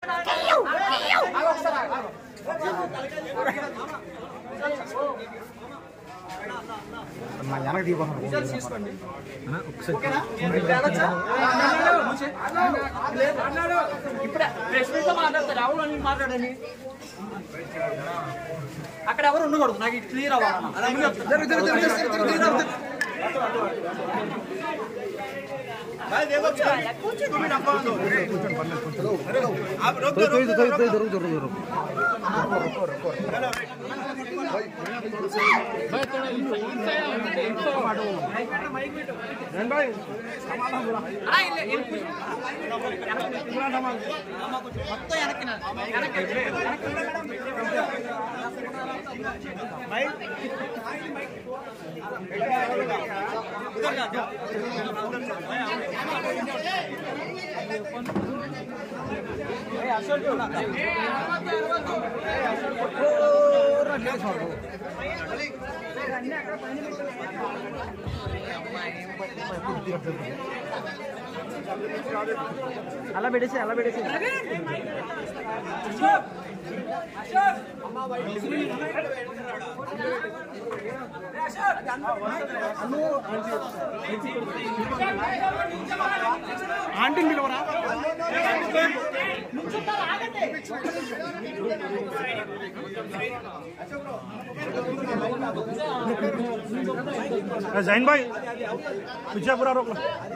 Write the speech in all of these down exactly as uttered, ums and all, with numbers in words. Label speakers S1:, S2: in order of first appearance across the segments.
S1: మాట్లాడండి అక్కడ ఎవరు ఉండకూడదు నాకు ఇది క్లియర్ మొత్తం వెనక్కి అలా పెట్టేసి అలా పెట్టేసి ఆంటీ పిలవరా జైన్ భాయ్ విజయపుర రోక్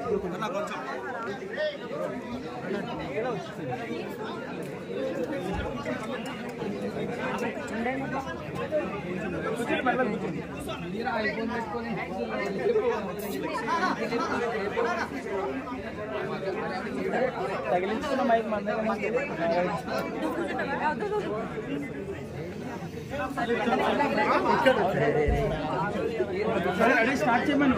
S1: తగిలించుకున్న మైక్ మన అదే స్టార్ట్ చేయమని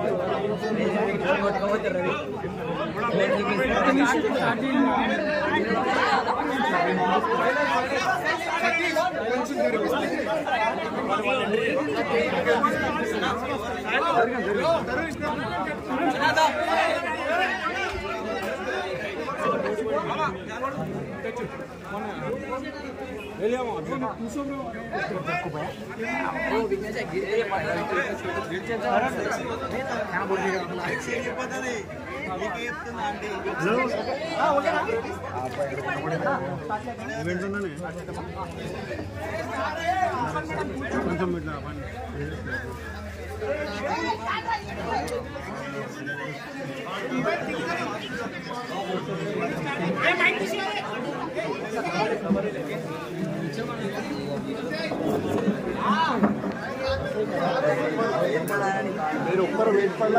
S1: మీరు ఒక్కరు వెయిట్ పడలా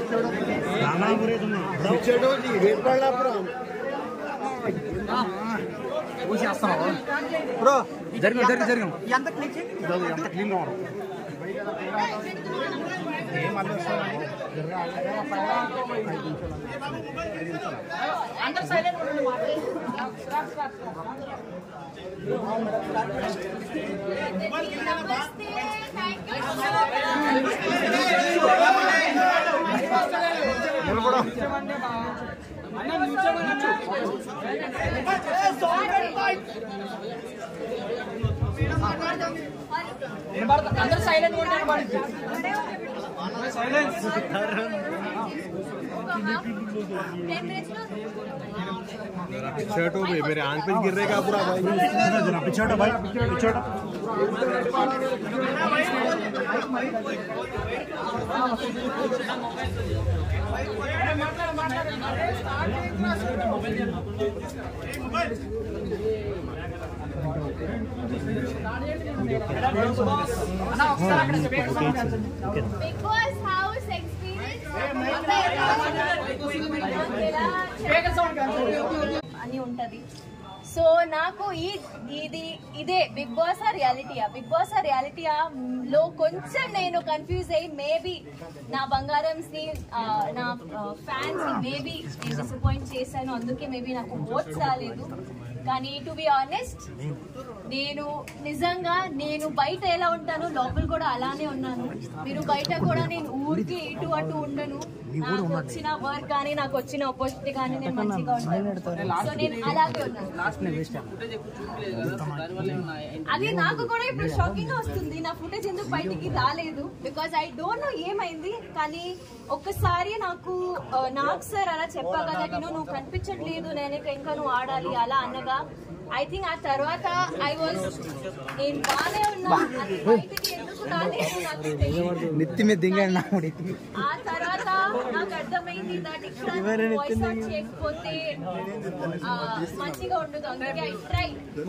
S1: వెయిట్ పడలా బ్రో జరిగి జరిగి జరిగాం ఎంత ఎంత క్లీన్ గా అందరూ సైలెంట్ ఉండండి అందరూ సైలెంట్ ఉండండి సైలెన్స్ पीछे हटो भाई मेरे आंख पे गिर रहेगा पूरा भाई जरा पीछे हटो भाई पीछे हटो
S2: बिग बॉस हाउस एक्सपीरियंस అని ఉంటది. సో నాకు ఈ ఇది ఇదే బిగ్ బాస్ ఆ రియాలిటీయా బిగ్ బాస్ ఆ రియాలిటీయా లో కొంచెం నేను కన్ఫ్యూజ్ అయ్యి మేబీ నా బంగారమ్స్ ని నా ఫ్యాన్స్ ని మేబీ నేను డిసప్పాయింట్ చేశాను, అందుకే మేబీ నాకు ఓట్స్ రాలేదు. కానీ టు బి ఆనెస్ట్ నేను నిజంగా నేను బయట ఎలా ఉంటాను లోపల కూడా అలానే ఉన్నాను. మీరు బయట కూడా నేను ఊరికి ఇటు అటు ఉండను. నాకు వచ్చిన వర్క్ కానీ నాకు వచ్చిన ఆపర్చునిటీ కానీ నేను మంచిగా ఉంటాను. సో నేను అలాగే ఉన్నాను. అది నాకు కూడా ఇప్పుడు షాకింగ్ గా వస్తుంది. నా ఫుటేజ్ ఎందుకు బయటికి రాలేదు బికాస్ ఐ డోంట్ నో ఏమైంది. కానీ ఒక్కసారి నాకు నాకు సార్ అలా చెప్పా కదా నువ్వు కనిపించట్లేదు నేను ఇంకా నువ్వు ఆడాలి అలా అనగా ఐ థింక్ ఆ తర్వాత ఐ వాజ్ నేను బాగానే ఉన్నా. బయటికి ఎందుకు రాలేదు నాకు ఆ తర్వాత నాకు అర్థమైంది దట్ ఇక్కడ వాయిస్ అవుట్ చేయకపోతే మంచిగా ఉండదు. అందుకే ఐ ట్రై.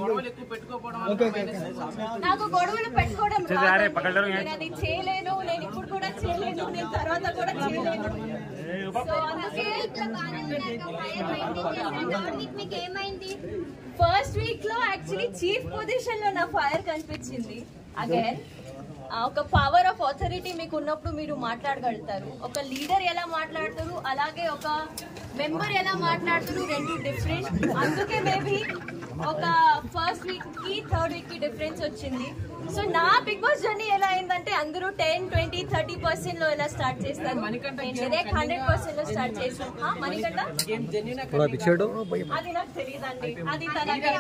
S2: నాకు గొడవలు పెట్టుకోవడం రాదు. నేను అది చేయలేను. నేను ఇప్పుడు కూడా చేయలేను. నేను తర్వాత కూడా చేయలేను. సో అందుకే ఫస్ట్ వీక్ లో యాక్చువల్లీ చీఫ్ పొజిషన్ లో నా ఫైర్ కనిపించింది. అగైన్ ఒక పవర్ ఆఫ్ అథారిటీ మీకు ఉన్నప్పుడు మీరు మాట్లాడగలుగుతారు. ఒక లీడర్ ఎలా మాట్లాడతారు అలాగే ఒక మెంబర్ ఎలా మాట్లాడతారు రెండు డిఫరెంట్. అందుకే మేబీ ఒక ఫస్ట్ వీక్ కి థర్డ్ వీక్ కి డిఫరెన్స్ వచ్చింది. సో నా బిగ్ బాస్ జర్నీ ఎలా అయిందంటే అందరూ టెన్ ట్వంటీ థర్టీ పర్సెంట్ లో ఎలా స్టార్ట్ చేస్తారు. డైరెక్ట్ హండ్రెడ్ పర్సెంట్ లో స్టార్ట్ చేస్తాను. మణికంఠ అది నాకు తెలియదండి. అది తనకి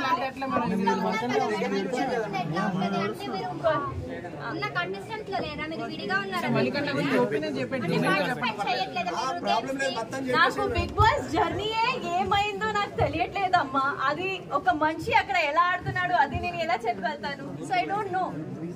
S2: నాకు బిగ్ బాస్ జర్నీయే ఏమైందో నాకు తెలియట్లేదమ్మా. అది ఒక మనిషి అక్కడ ఎలా ఆడుతున్నాడు అది నేను ఎలా చెప్పగలుగుతాను. So I don't know.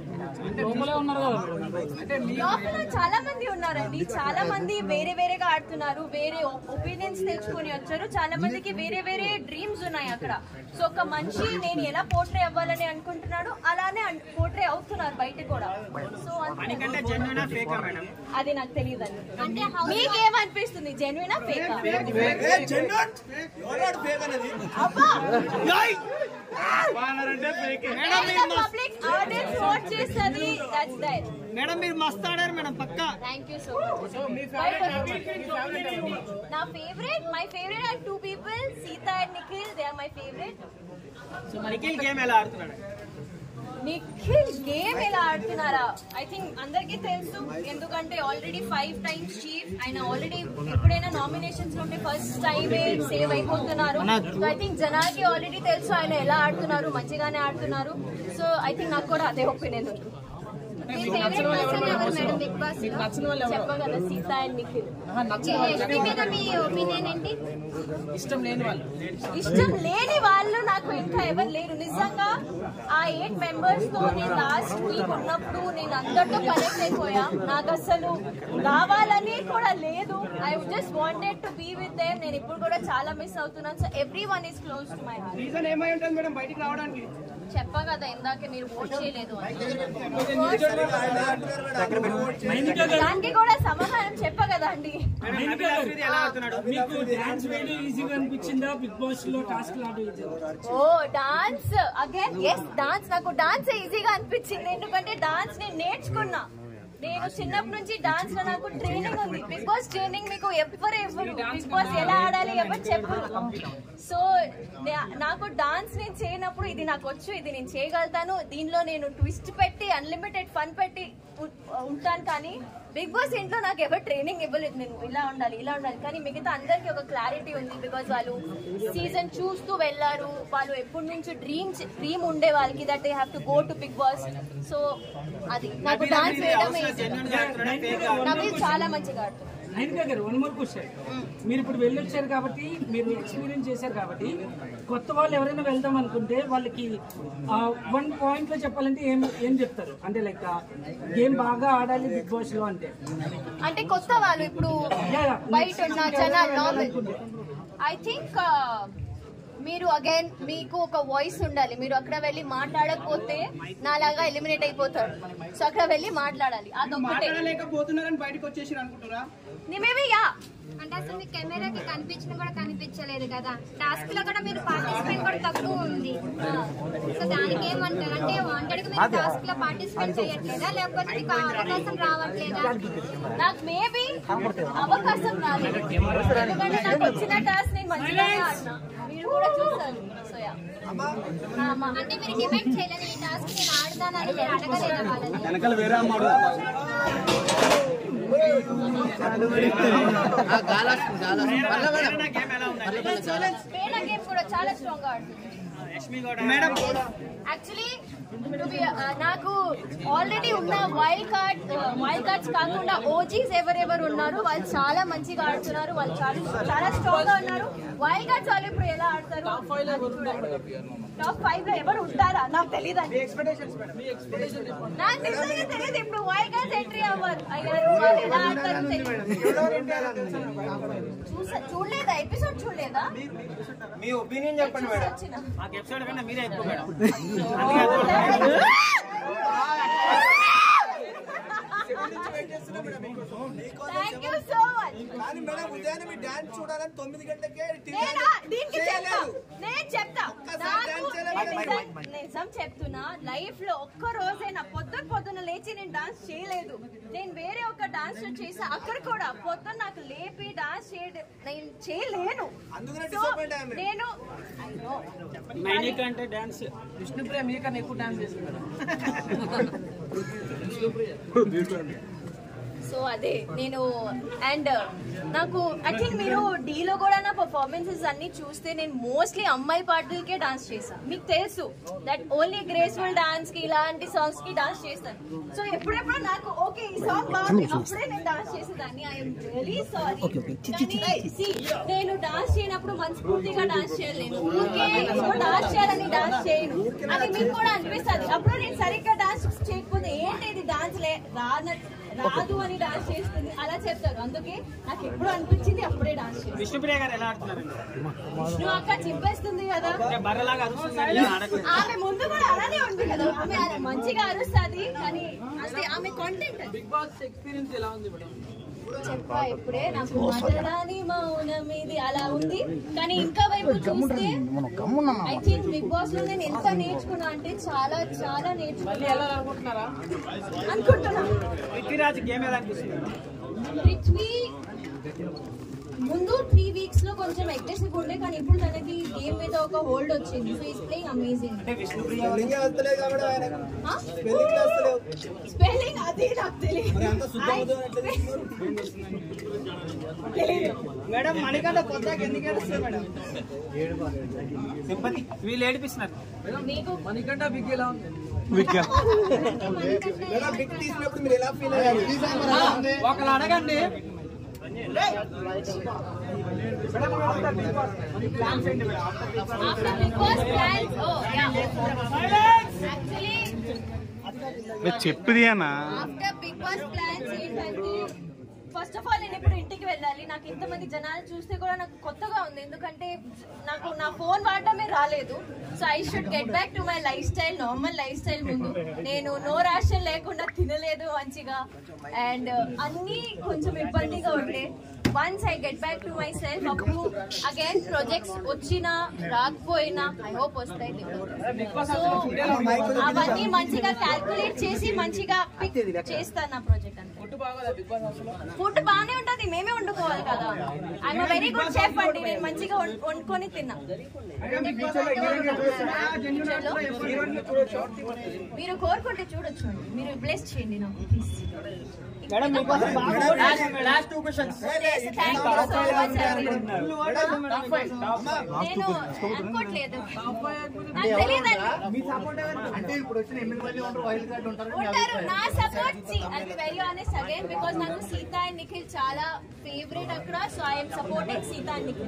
S2: లోపల చాలా మంది ఉన్నారండి. చాలా మంది వేరే వేరేగా ఆడుతున్నారు. వేరే ఒపీనియన్స్ తెచ్చుకొని వచ్చారు. చాలా మందికి వేరే వేరే డ్రీమ్స్ ఉన్నాయి అక్కడ. సో ఒక మనిషి నేను ఎలా పోర్ట్రే అవ్వాలని అనుకుంటున్నాడు అలానే పోర్ట్రే అవుతున్నారు బయట కూడా. సో అది నాకు తెలియదండి. మీకేమనిపిస్తుంది జెన్యునా ఫేకా?
S3: మేడం మీరు మస్త్ ఆడారు మేడం పక్కా.
S2: Thank you so much. నా favourite my favourite are two people Sita and Nikhil. They are my favourite.
S3: So Nikhil game ఎలా ఆడుతున్నాడు?
S2: నిఖిల్ గేమ్ ఎలా ఆడుతున్నారా ఐ థింక్ అందరికీ తెలుసు. ఎందుకంటే ఆల్రెడీ ఫైవ్ టైమ్స్ చీఫ్ ఆయన ఆల్రెడీ ఎప్పుడైనా నామినేషన్స్ లో ఫస్ట్ టైమే సేవ్ అయిపోతున్నారు. సో ఐ థింక్ జనాలకి ఆల్రెడీ తెలుసు ఆయన ఎలా ఆడుతున్నారు. మంచిగానే ఆడుతున్నారు. సో ఐ థింక్ నాకు కూడా అదే ఒపీనియన్ ఉంది. చెప్పగలరా సీత అండ్ నిఖిల్?
S3: ఇష్టం లేని వాళ్ళు
S2: ఇష్టం లేని వాళ్ళు నాకు ఇంకా ఎవరు లేరు. నిజంగా ఆ ఎయిట్ మెంబర్స్ తో నేను లాస్ట్ వీక్ ఉన్నప్పుడు నేను అందరితో కనెక్ట్ అయిపోయా. నాకు అసలు రావాలని కూడా లేదు. I just wanted to be with them. నేను ఇప్పుడు కూడా చాలా మిస్ అవుతున్నాను. So everyone is close to my heart.
S3: Reason ఏమై ఉంటుంది మేడం బయటికి రావడానికి?
S2: చెప్పా కదా ఇందాక మీరు ఓట్ చేయలేదు దానికి కూడా సమాధానం చెప్పా కదా అండి. Oh dance again yes dance. నాకు డాన్స్ ఈజీగా అనిపించింది. ఎందుకంటే డాన్స్ నేను నేర్చుకున్నా. నేను చిన్నప్పటి నుంచి డాన్స్ లో నాకు ట్రైనింగ్ ఉంది. బిగ్ బాస్ ట్రైనింగ్ మీకు ఎవరు ఇవ్వరు. బిగ్ బాస్ ఎలా ఆడాలి ఎవరు చెప్పరు. సో నాకు డాన్స్ నేను చేయనప్పుడు ఇది నాకు వచ్చు, ఇది నేను చేయగలుగుతాను. దీనిలో నేను ట్విస్ట్ పెట్టి అన్లిమిటెడ్ ఫన్ పెట్టి ఉంటాను. కానీ బిగ్ బాస్ ఇంట్లో నాకు ఎవరు ట్రైనింగ్ ఇవ్వలేదు. నేను ఇలా ఉండాలి ఇలా ఉండాలి. కానీ మిగతా అందరికి ఒక క్లారిటీ ఉంది. బికాస్ వాళ్ళు సీజన్ చూస్తూ వెళ్ళారు. వాళ్ళు ఎప్పటి నుంచి డ్రీమ్ డ్రీమ్ ఉండే వాళ్ళకి that they have to go to Bigg Boss. So అది నాకు డాన్స్ వేయడమే నవీల్ చాలా మంచిగా ఆడుతుంది.
S4: One more question. మీరు ఇప్పుడు వెళ్ళొచ్చారు కాబట్టి మీరు ఎక్స్పీరియన్స్ చేశారు కాబట్టి కొత్త వాళ్ళు ఎవరైనా వెళ్దాం అనుకుంటే వాళ్ళకి వన్ పాయింట్ లో చెప్పాలంటే ఏం ఏం చెప్తారు? అంటే లైక్ గేమ్ బాగా ఆడాలి బిగ్ బాస్ లో అంటే
S2: అంటే కొత్త వాళ్ళు ఇప్పుడు బయట ఉన్న జనాలు ఐ థింక్ మీరు అగైన్ మీకు ఒక వాయిస్ ఉండాలి. మీరు అక్కడ వెళ్ళి మాట్లాడకపోతే నాలాగా ఎలిమినేట్ అయిపోతారు. సో అక్కడ వెళ్ళి మాట్లాడాలి. అదొక్కటే.
S5: అంటే అసలు మీ కెమెరాకి కనిపించిన కూడా కనిపించలేదు కదా. టాస్క్ లో కూడా మీరు పార్టిసిపేట్ కూడా తక్కువ ఉంది. సో దానికి ఏమంటారు? అంటే వాంటెడ్ గా మీరు టాస్క్ లో పార్టిసిపేట్ చేయట్లేదా లేకపోతే మీకు అవకాశం రావట్లేదా?
S2: నాకు మేబీ అవకాశం రాలేదు. ఎందుకంటే నాకు వచ్చిన టాస్క్ నేను మంచిగానే ఆడినా. మీరు మీరు కూడా చూస్తారు. సో యా
S5: అంటే మీరు డిమాండ్ చేయలేదు ఈ టాస్క్ నేను ఆడతానని మీరు అడగలేదా వాళ్ళని?
S1: వెనకాల వేరే అమ్మాడు
S2: పేడ గేమ్ కూడా చాలా స్ట్రాంగ్ గా ఆడుతుంది
S3: మేడం.
S2: యాక్చువల్లీ నాకు ఆల్రెడీ ఉన్న వైల్డ్ కార్డ్ వైల్డ్ కార్డ్స్ కాకుండా ఓజీస్ ఎవరెవరు ఉన్నారు వాళ్ళు చాలా మంచిగా ఆడుతున్నారు. వాళ్ళు చాలా చాలా స్ట్రాంగ్ గా ఉన్నారు. వైల్డ్ కార్డ్స్ వాళ్ళు ఇప్పుడు ఎలా ఆడతారు? టాప్ ఫైవ్ లో ఎవరు ఉంటారా నాకు తెలియదు అండి. నాకు నిజంగా తెలియదు. ఇప్పుడు వైల్డ్ కార్డ్స్ ఎంట్రీ అవ్వరు అయ్యారు. వాళ్ళు ఎలా ఆడతారో తెలియదు. చూసా చూడలేదా ఎపిసోడ్ చూడలేదా?
S3: మీ ఒపీనియన్ చెప్పండి మేడం.
S2: వచ్చిన
S3: మాకు ఎపిసోడ్ కన్నా మీరే ఎక్కువ madam.
S2: Thank you so much.
S6: కానీ మేడం ఉదయాన్నే మీ డాన్స్ చూడాలని తొమ్మిది గంటలకే
S2: నేనా దీనికి చెప్తా నేను చెప్తా నాకు నిజం చెప్తున్నా. లైఫ్ లో ఒక్క రోజైనా పొద్దున పొద్దున లేచి నేను డాన్స్ చేయలేదు. నేను వేరే ఒక డాన్స్ చేసా అక్కడ కూడా పొద్దున నాకు లేపి డాన్స్ చేయడం నేను చేయలేను. నేను
S3: అంటే డాన్స్
S4: విష్ణుప్రియ మీకన్నా ఎక్కువ డాన్స్ చేస్తున్నారు.
S2: సో అదే నేను అండ్ నాకు ఐ థింక్ మీరు డీలో కూడా నా పర్ఫార్మెన్సెస్ అన్ని చూస్తే నేను మోస్ట్లీ అమ్మాయి పాటలకే డాన్స్ చేశాను. మీకు తెలుసు దట్ ఓన్లీ గ్రేస్ఫుల్ డాన్స్ కి ఇలాంటి సాంగ్స్ కి డాన్స్ చేస్తాను. సో ఎప్పుడెప్పుడు నాకు ఓకే ఈ సాంగ్ బాగుంది అప్పుడే నేను డాన్స్ చేసేదాన్ని. I'm really sorry. నేను డాన్స్ చేయనప్పుడు మనస్ఫూర్తిగా డాన్స్ చేయలేను. ఊరికే డాన్స్ చేయాలని డాన్స్ చేయను. అది మీకు కూడా అనిపిస్తుంది. అప్పుడు నేను సరిగ్గా డాన్స్ చేయకపోతే ఏంటి ఇది డాన్స్ లే రానట్టు రాదు అని డాన్స్ చేస్తుంది అలా చెప్తారు. అందుకే నాకు ఎప్పుడు అనిపించింది అప్పుడే డాన్స్ చేస్తాను.
S3: విష్ణుప్రియ గారు ఎలా ఆడుతున్నారండి?
S2: విష్ణు అక్క చింపేస్తుంది కదా.
S3: బర్రెలాగా అరుస్తుంది.
S2: ఆమె ముందు కూడా అలానే ఉంది కదా. ఆమె మంచిగా అరుస్తుంది కానీ అంటే ఆమె కాంటెంట్.
S4: బిగ్ బాస్ ఎక్స్పీరియన్స్ ఎలా ఉంది మేడం?
S2: చెప్పా ఇప్పుడే నాకు మాట్లాడాని మౌనం ఇది అలా ఉంది. కానీ ఇంకా వైపు చూస్తే ఐ థింక్ బిగ్ బాస్ లో నేను ఎంత నేర్చుకున్నా అంటే చాలా చాలా నేర్చుకున్నా
S4: అనుకుంటున్నారా?
S2: అనుకుంటున్నా.
S3: పృథ్వీరాజ్ గేమ్ ఎలా అనిపిస్తుంది?
S2: పృథ్వీ ముందు త్రీ వీక్స్ లో కొంచెం అగ్రెసివ్ ఉండే కానీ ఇప్పుడు తనకి గేమ్ మీద ఒక హోల్డ్ వచ్చింది. So is playing amazing. Spelling అది నాకు తెలియదు.
S3: మేడం మణికంఠ పొద్దాక ఎందుకు ఏడుస్తారు మేడం? సింపతి వీళ్ళు ఏడిపిస్తున్నారు.
S2: మీకు
S4: మణికంఠ బిగ్ ఎలా ఉంది?
S6: తీసినప్పుడు మీరు ఎలా ఫీల్ అయ్యారు?
S4: ఒకరు అడగండి.
S2: after Big Boss plans oh yeah actually
S1: చెప్పుది అన్న
S2: after Big Boss plans ఏంటంటే ఫస్ట్ ఆఫ్ ఆల్ నేను ఇప్పుడు ఇంటికి వెళ్ళాలి. నాకు ఇంతమంది జనాలు చూస్తే కూడా నాకు కొత్తగా ఉంది. ఎందుకంటే నాకు నా ఫోన్ వాడటమే రాలేదు. So I should get back to my lifestyle, normal lifestyle. ముందు నేను నో రేషన్ లేకుండా తినలేదు మంచిగా అండ్ అన్నీ కొంచెం ఇబ్బందిగా ఉండే. Once I get back to myself అప్పుడు అగైన్ ప్రాజెక్ట్స్ వచ్చినా రాకపోయినా ఐ హోప్ వస్తాయి. సో అవన్నీ మంచిగా క్యాల్కులేట్ చేసి మంచిగా పిక్ చేస్తాను నా ప్రాజెక్ట్. అంతే ఫుడ్ బాగానే ఉంటది. మేమే వండుకోవాలి కదా. ఐఎమ్ వెరీ గుడ్ షెఫ్ అండి. నేను మంచిగా వండుకొని తిన్నా. మీరు కోరుకుంటే చూడొచ్చు. మీరు బ్లెస్ చేయండి నాకు ప్లీజ్.
S3: నేను
S2: అనుకోవట్లేదు నాకు తెలియదండి. ఉంటారు నా support. Very honest again because నాకు సీత అండ్ నిఖిల్ చాలా ఫేవరెట్ అక్కడ. So I'm supporting Sita and Nikhil.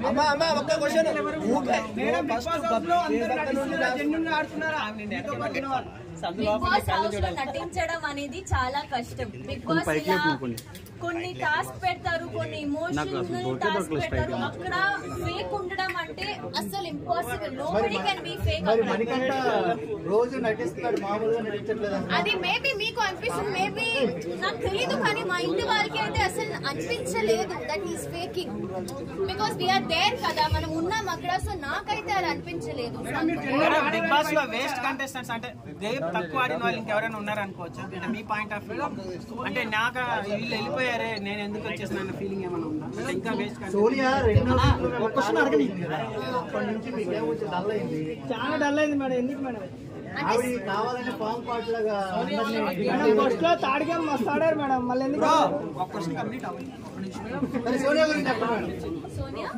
S2: Bigg Boss house లో నటించడం అనేది చాలా కష్టం. బిగ్ బాస్ ఇలా కొన్ని టాస్క్ పెడతారు, కొన్ని ఇమోషనల్ టాస్క్ పెడతారు. అక్కడ ఫేక్ ఉండడం అంటే అసలు impossible. Nobody can be fake.
S6: రోజు నటిస్తాడు, మామూలుగా నటించట్లేదు.
S2: అది మేబీ మీకు అనిపిస్తుంది, మేబీ నాకు తెలీదు. కానీ మా ఇంటి వాళ్ళకి అయితే అసలు అనిపించలేదు that is faking. Because we are there కదా, మనం ఉన్నాం అక్కడ. సో నాకైతే అది అనిపించలేదు.
S3: బిగ్ బాస్ లో వేస్ట్ కంటెస్టెంట్స్ అంటే తక్కువ ఆడిన వాళ్ళు ఇంకెవరైనా ఉన్నారనుకోవచ్చు. అంటే మీ పాయింట్ ఆఫ్ వ్యూ అంటే నాకు వీళ్ళు వెళ్ళిపోయారు అయిపోయారే నేను ఎందుకు వచ్చేసిన ఫీలింగ్ ఏమైనా ఉందా ఇంకా వేస్ట్
S6: సోనియా ఒక క్వశ్చన్ అడగండి అప్పటి నుంచి మీకు ఏమొచ్చి డల్ అయింది
S3: చాలా డల్ అయింది మేడం ఎందుకు మేడం
S6: ఆవిడ కావాలని ఫామ్ పార్ట్ లాగా
S3: ఫస్ట్ లో తాడిగా మస్తు ఆడారు మేడం మళ్ళీ ఎందుకు ఒక క్వశ్చన్ కంప్లీట్ అవ్వాలి
S6: సోనియా గురించి చెప్పండి
S2: సోనియా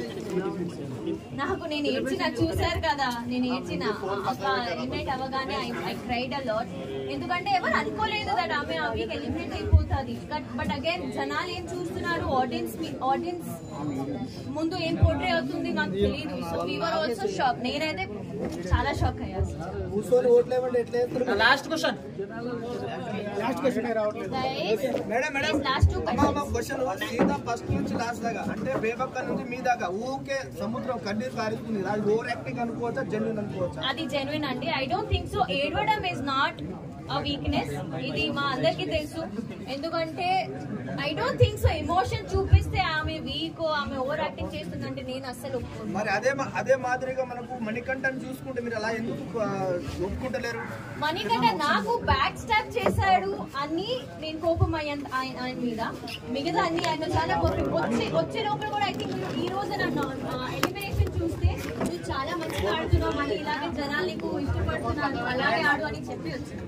S2: నాకు నేను ఏడ్చిన చూసారు కదా నేను ఏడ్చిన ఎలిమినేట్ అవ్వగానే ఐ క్రైడ్ అ లాట్ ఎందుకంటే ఎవరు అనుకోలేదు దట్ ఆమె ఆ వీక్ ఎలిమినేట్ అయిపోతుంది బట్ అగైన్ జనాలు ఏం చూస్తున్నారు ఆడియన్స్ ఆడియన్స్ ముందు ఏం పోర్ట్రే అవుతుంది నాకు తెలియదు సో వీఆర్ ఆల్సో షాక్ నేనైతే చాలా షాక్ అయ్యాను
S3: లాస్ట్ క్వశ్చన్
S6: లాస్ట్ క్వశ్చన్ రావట్లేదు
S2: madam madam last two
S6: question సీదా ఫస్ట్ నుంచి లాస్ట్ దాకా అంటే బేబక్క నుంచి మీ దాకా ఊకే సముద్రం కన్నీరు కారుతుంది అది ఓవర్ యాక్టింగ్ అనుకోవచ్చా జెన్యున్ అనుకోవచ్చా
S2: అది జెన్యున్ అండి ఐ డోంట్ థింక్ సో ఏడవడం ఇస్ నాట్ ఆ వీక్నెస్ ఇది మా అందరికి తెలుసు ఎందుకంటే I don't think so emotion చూపిస్తే ఆమె వీక్ ఆమె ఓవర్ యాక్టింగ్ చేస్తుందంటే నేను అస్సలు
S6: మరి అదే అదే మాదిరిగా మనకు మణికంఠని చూసుకుంటే మీరు అలా ఎందుకు ఒప్పుకుంటలేరు
S2: మణికంఠ నాకు బ్యాక్ స్టాప్ చేశాడు అని నేను కోపం అయ్యాను ఆయన మీద మిగతా అన్ని ఆయన చాలా కోపం వచ్చే వచ్చే లోపల కూడా ఐ థింక్ ఈ రోజు నన్ను ఎలిమినేషన్ చూస్తే నువ్వు చాలా మంచిగా ఆడుతున్నావు మళ్ళీ ఇలాగే జనాలు నీకు ఇష్టపడుతున్నాను అలాగే ఆడు అని చెప్పి వచ్చింది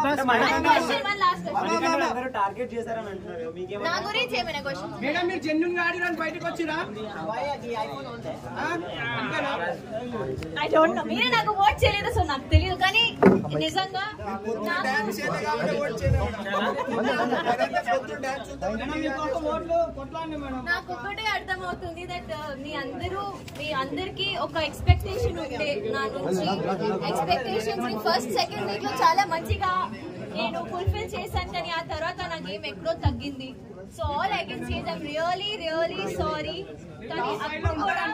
S2: నా గురించి ఏమైనా క్వశ్చన్
S3: మేడం మీరు జెన్యున్ గా ఆడిరని బయటకు వచ్చిరా
S2: ఐ డోంట్ నో మీరే నాకు ఓట్ చేయలేదు సో నాకు తెలియదు కానీ నిజంగా నాకు ఒకటే అర్థం అవుతుంది దట్ మీ అందరూ మీ అందరికి ఒక ఎక్స్పెక్టేషన్ ఉండే నా నుంచి ఎక్స్పెక్టేషన్స్ ని ఫస్ట్ సెకండ్ వీక్ లో చాలా మంచిగా నేను ఫుల్ఫిల్ చేశాను కానీ ఆ తర్వాత నా గేమ్ ఎక్కడో తగ్గింది so all I can say I'm really really sorry కానీ అప్పుడు కూడా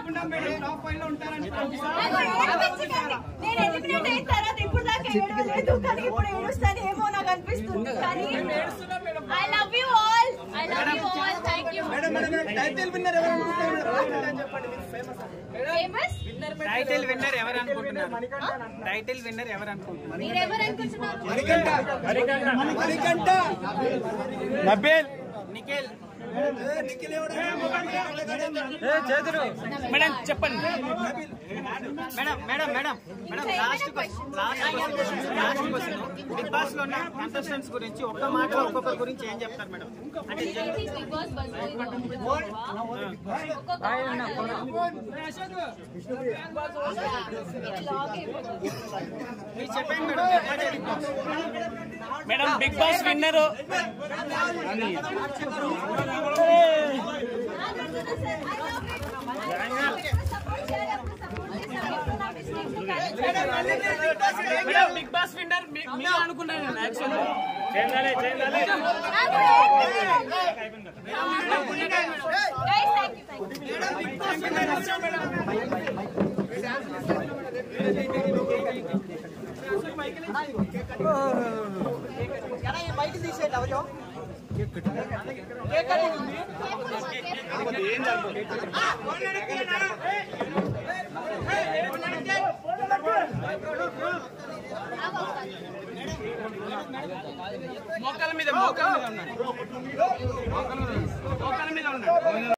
S2: నేను ఎలిమినేట్ అయిన తర్వాత ఇప్పుడు దాకా ఏడవలేదు కానీ ఇప్పుడు ఏడుస్తాను ఏమో నాకు అనిపిస్తుంది కానీ I love you all I love you all thank you
S6: title winner ఎవరు అనుకుంటున్నారు చెప్పండి
S2: ఫేమస్
S3: టైటిల్ విన్నర్ ఎవరు అనుకుంటున్నారు టైటిల్ విన్నర్ ఎవరు అనుకుంటున్నారు
S2: మీరు ఎవరు అనుకుంటున్నారు
S6: మణికంఠ మణికంఠ
S3: నబేల్ నిఖిల్ మేడం చెప్పండి madam madam madam madam last last question Bigg Boss లో ఉన్న కంటెస్టెంట్స్ గురించి ఒక్క మాట ఒక్కొక్కరి గురించి ఏం చెప్తారు మేడం అంటే
S2: బిగ్ బాస్
S3: మీరు చెప్పండి madam madam Bigg Boss winner Bigg Boss winner మీరు అనుకున్నాను యాక్చువల్లీ చేయాలి చేయాలి
S6: బయట తీసేయండి ఎవరో
S3: మోకాల మీద మోకాల మీద ఉన్నాడు మోకాల మీద ఉన్నాడు